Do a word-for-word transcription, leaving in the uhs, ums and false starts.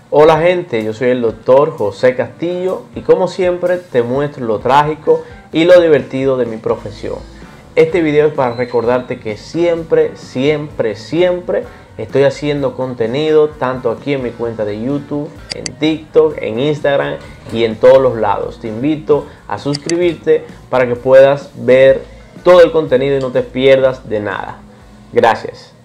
Hola gente, yo soy el doctor José Castillo y como siempre te muestro lo trágico y lo divertido de mi profesión. Este video es para recordarte que siempre, siempre, siempre estoy haciendo contenido tanto aquí en mi cuenta de YouTube, en TikTok, en Instagram y en todos los lados. Te invito a suscribirte para que puedas ver todo el contenido y no te pierdas de nada. Gracias.